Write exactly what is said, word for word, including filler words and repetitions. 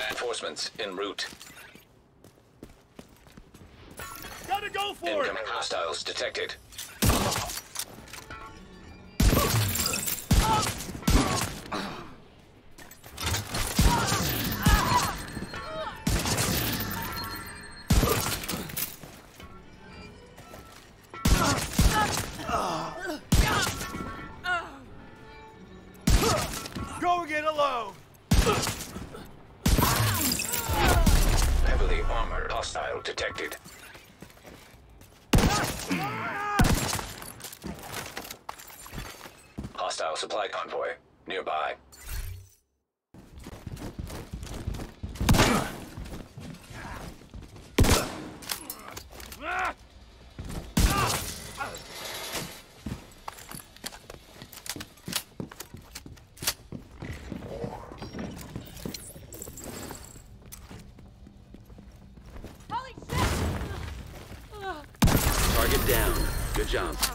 Reinforcements en route. Gotta go for Incoming it! hostiles detected. Go get alone! Heavily armored hostile detected. Hostile supply convoy nearby. Target down. Good job.